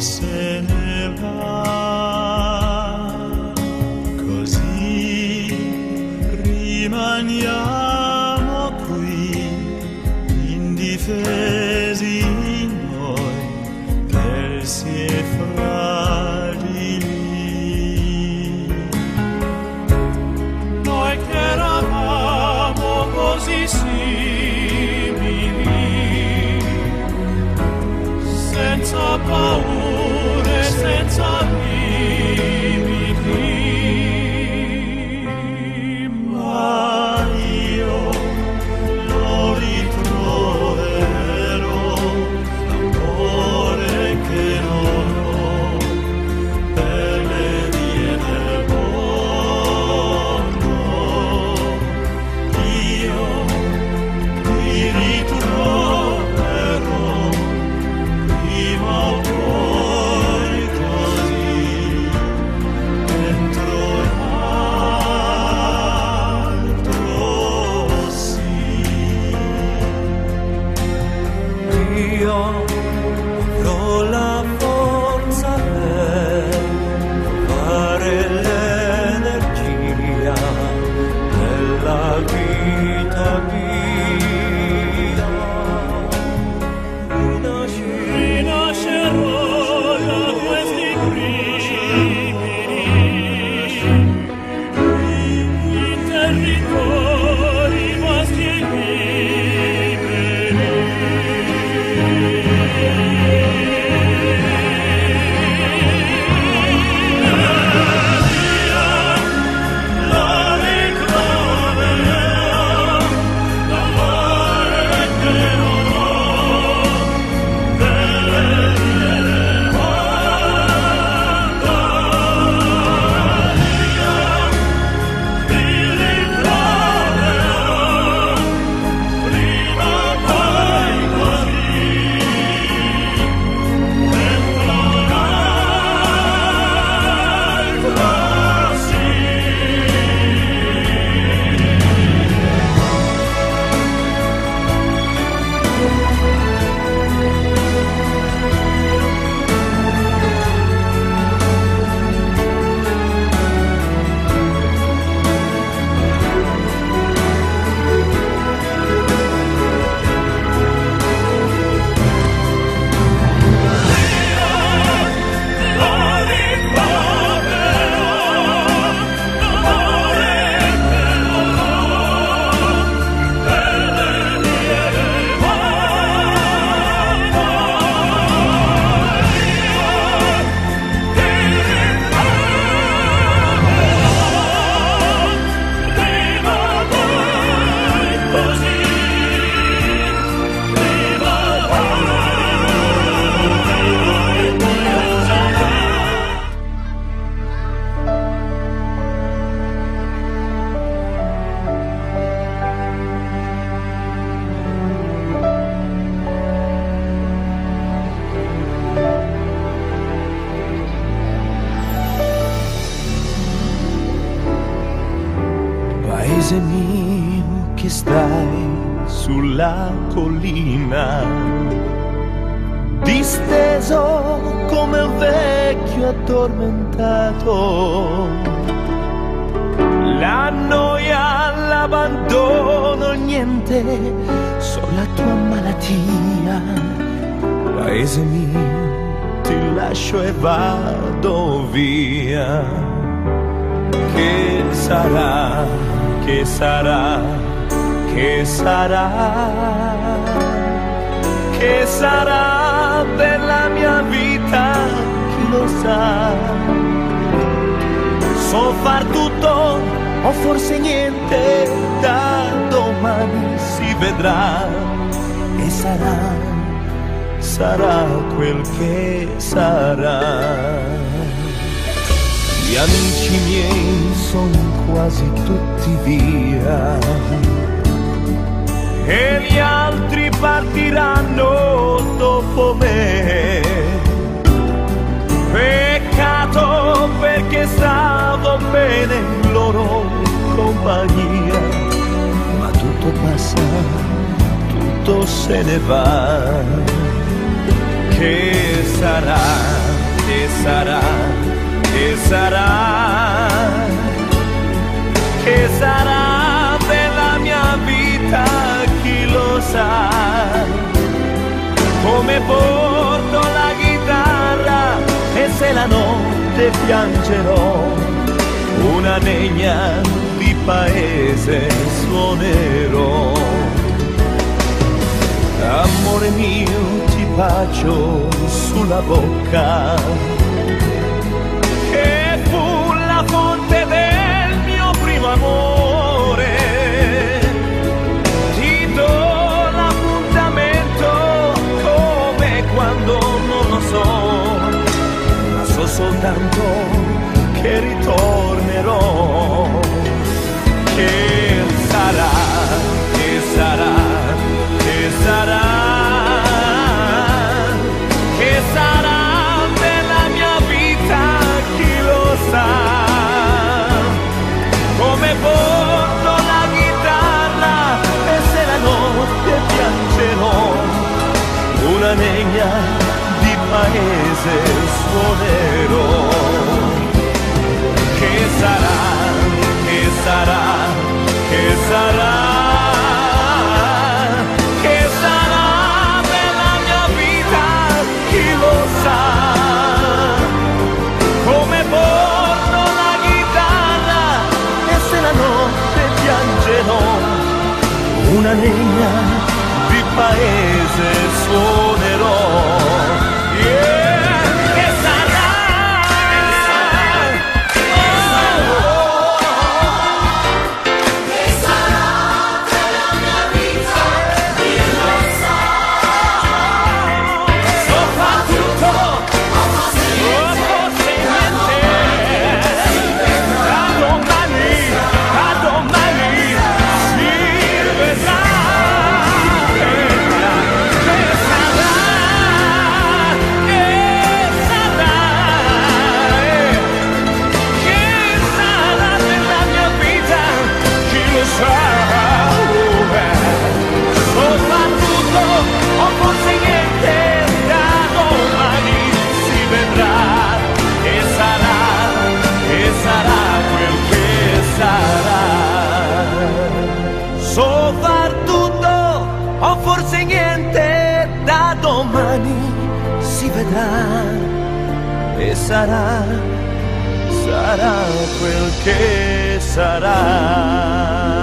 se ne va, così rimaniamo qui, indifesi noi, persi e fragili. Noi che eravamo così simili, senza paure, senza limiti, ma io lo ritroverò, l'amore che non ho per le vie del mondo. Io ti ritroverò prima o poi, così dentro l'altro sì. Io avrò la forza per trovare l'energia della vita mia. Rinascerò da questi brividi in territori vasti e liberi. La ritroverò, l'amore che non ho per le vie del mondo. Io ti ritroverò prima o poi, così dentro l'altro sì. Paese mio che stai sulla collina, disteso come un vecchio addormentato, la noia, l'abbandono, niente, solo la tua malattia. Paese mio, ti lascio e vado via. Che sarà, che sarà, che sarà, che sarà della mia vita, chi lo sa. So far tutto o forse niente, da domani si vedrà. E sarà, sarà quel che sarà. Gli amici miei sono quasi tutti via e gli altri partiranno dopo me. Peccato, perché stavo bene in loro compagnia, ma tutto passa, tutto se ne va. Che sarà? che sarà, che sarà, che sarà della mia vita, chi lo sa. Come porto la chitarra e se la notte piangerò, una negna di paese suonerò. Amore mio, ti bacio sulla bocca, che fu la fonte del mio primo amore. Ti do l'appuntamento come quando non lo so, ma so soltanto che ritornerò. Che sarà, che sarà, che sarà, che sarà della mia vita, chi lo sa. Come porto la chitarra e se la notte piangerò, una negna di paese suonerò. Che sarà, che sarà, che sarà, che sarà della mia vita, chi lo sa. Come porto la chitarra e se la notte piangerò, una negna di paese suonerò. Che sarà, che sarà della mia vita, chi lo sa. So fa tutto, forse niente, da domani si vedrà. Soprattutto, o forse niente, da domani si vedrà. E sarà quel che sarà. Soprattutto, o forse niente, da domani si vedrà. E sarà quel che sarà.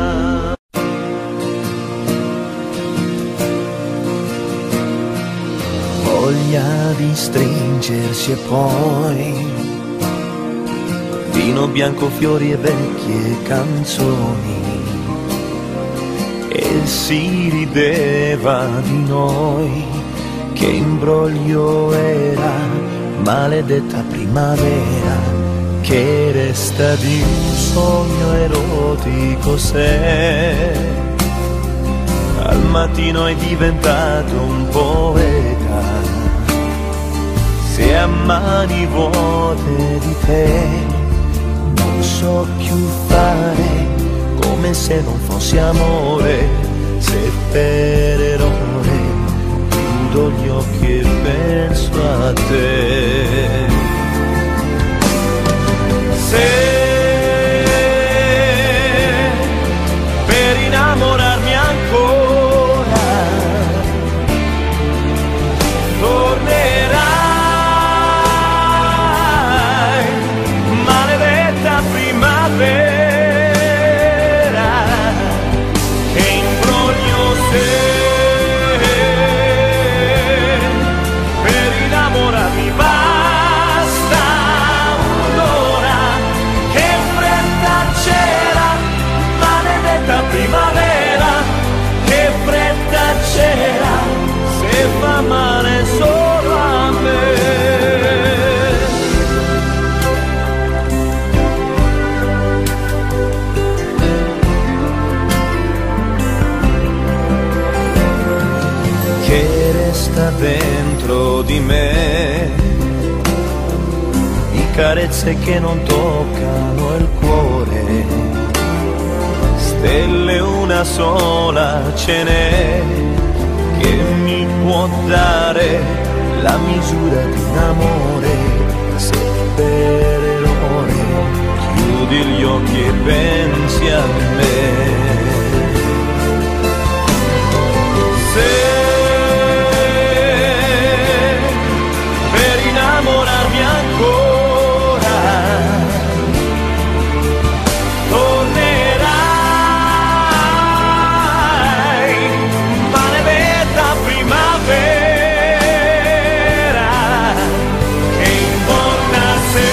Voglia di stringersi e poi vino bianco, fiori e vecchie canzoni, e si rideva di noi. Che imbroglio era, maledetta primavera, che resta di un sogno erotico se al mattino è diventato un poeta. Se a mani vuote di te non so più fare, come se non fossi amore, se per errore chiudo gli occhi e penso a te. Se per innamorarmi ancora tornerai, maledetta primavera, che imbroglio sei, per innamorarmi basta un'ora, che fretta c'era, maledetta primavera, che fretta c'era, se fa male solo a me. Che resta dentro di me, di carezze che non toccano il cuore, stelle una sola ce n'è, che mi può dare la misura di un amore a me. Se per innamorarmi ancora tornerai, maledetta primavera, che importa se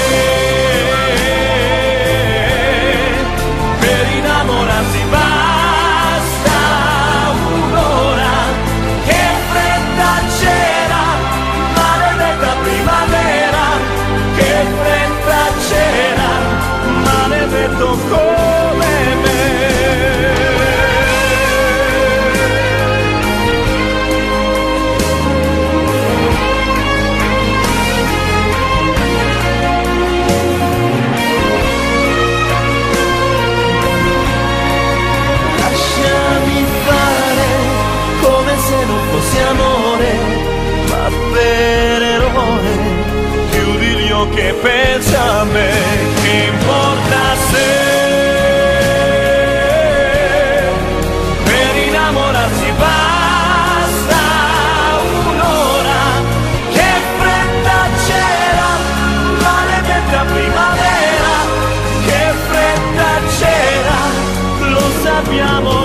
per innamorarsi basta un'ora, che fretta c'era, maledetta primavera, che fretta c'era, maledetto come me. Lasciami fare come se non fosse amore, ma per errore chiudi gli occhi e pensa a me. Che importa se per innamorarsi basta un'ora, che fretta c'era, maledetta primavera, che fretta c'era, lo sappiamo